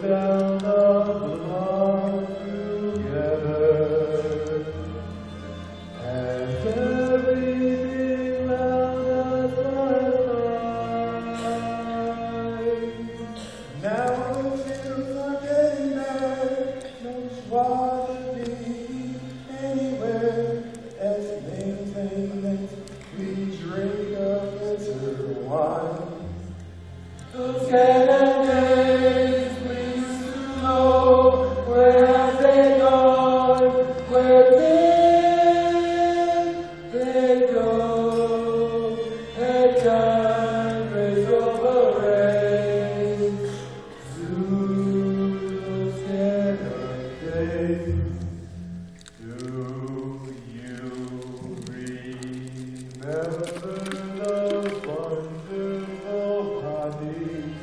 down the block together, and everything round us was fine. Now the fields are getting there, no schwa to be anywhere. As maintainment, we drink a bitter wine. Those Canaan days we used to know, where have they gone? Where did they go? And time raised over rain to those Canaan days. Do you remember those wonderful parties?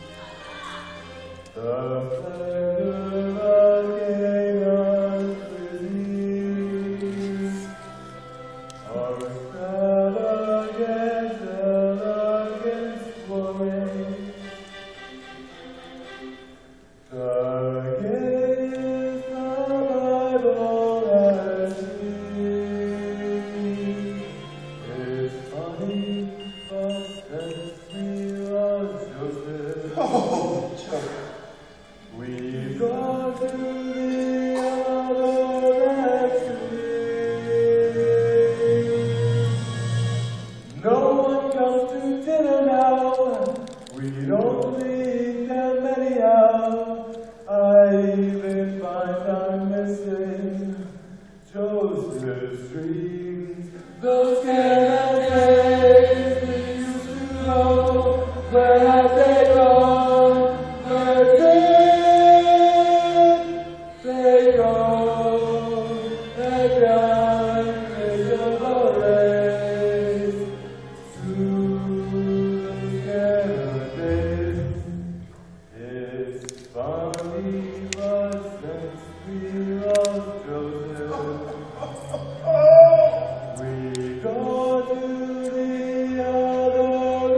The pleasure of Canaan cuisine, our extravagant, elegant soiree, the gayest the Bible has seen. It's funny, but since we lost Joseph, we've gone to the other extreme. No one comes to dinner now. We don't leave them anyhow. I even find I'm missing Joseph's dreams. Those Canaan days we used to know, where have they gone? Where did they go? And time is over race to those Canaan days. It's funny, but since we lost Joseph, we go to the other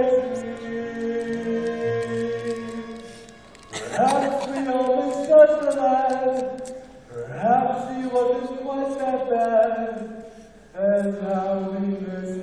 extreme. Perhaps we only touched the land, perhaps he wasn't quite that bad, and how we miss